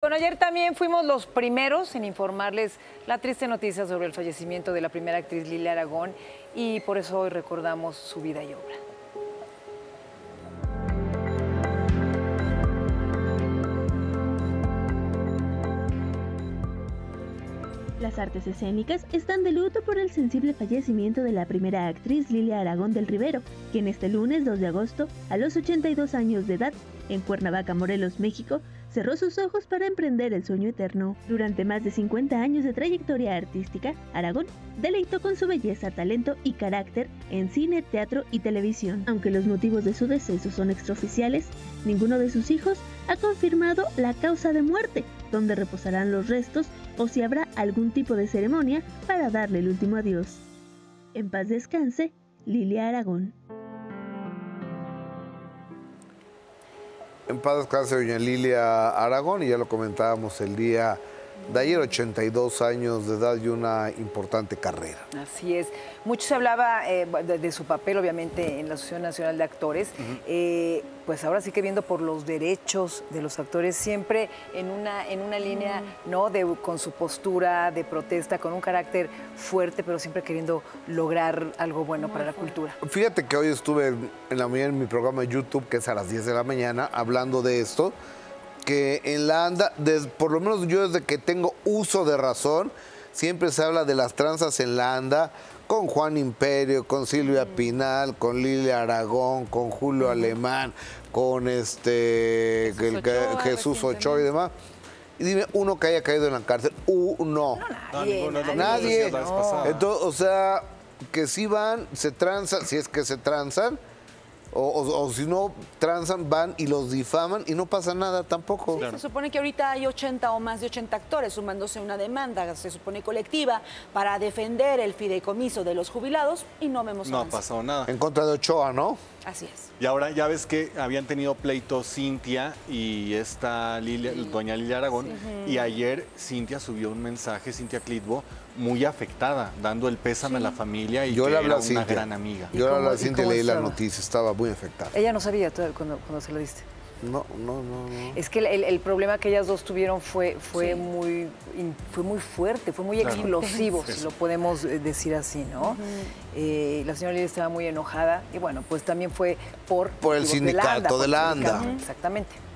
bueno, ayer también fuimos los primeros en informarles la triste noticia sobre el fallecimiento de la primera actriz Lilia Aragón y por eso hoy recordamos su vida y obra. Las artes escénicas están de luto por el sensible fallecimiento de la primera actriz Lilia Aragón del Rivero, quien este lunes 2 de agosto, a los 82 años de edad, en Cuernavaca, Morelos, México, cerró sus ojos para emprender el sueño eterno. Durante más de 50 años de trayectoria artística, Aragón deleitó con su belleza, talento y carácter en cine, teatro y televisión. Aunque los motivos de su deceso son extraoficiales, ninguno de sus hijos ha confirmado la causa de muerte, dónde reposarán los restos o si habrá algún tipo de ceremonia para darle el último adiós. En paz descanse, Lilia Aragón. En paz descanse doña Lilia Aragón, y ya lo comentábamos el día de ayer, 82 años de edad y una importante carrera. Así es. Mucho se hablaba de su papel, obviamente, en la Asociación Nacional de Actores. Pues ahora sí que viendo por los derechos de los actores, siempre en una línea, ¿no? Con su postura de protesta, con un carácter fuerte, pero siempre queriendo lograr algo bueno para la cultura. Fíjate que hoy estuve en la mañana en mi programa de YouTube, que es a las 10 de la mañana, hablando de esto, que en la ANDA, por lo menos yo desde que tengo uso de razón, siempre se habla de las tranzas en la ANDA, con Juan Imperio, con Silvia Pinal, con Lilia Aragón, con Julio Alemán, con Jesús Ochoa y demás. Y dime, uno que haya caído en la cárcel, uno. Nadie. Entonces, o sea, que si van, se transan, si es que se transan, o si no transan, van y los difaman y no pasa nada tampoco. Sí, claro. Se supone que ahorita hay 80 o más de 80 actores sumándose a una demanda, se supone colectiva, para defender el fideicomiso de los jubilados y no vemos avance. No ha pasado nada. En contra de Ochoa, ¿no? Así es. Y ahora ya ves que habían tenido pleito Cintia y doña Lilia Aragón, y ayer Cintia subió un mensaje, Cintia Clitbo, muy afectada, dando el pésame a la familia y yo que le era una gran amiga. Yo le hablé a Cintia y leí la noticia, estaba muy afectada. Ella no sabía cuando se lo diste. No. Es que el problema que ellas dos tuvieron fue muy fuerte, fue muy explosivo, si lo podemos decir así, ¿no? La señora Lilia estaba muy enojada y bueno, pues también fue por el sindicato de la ANDA. Exactamente.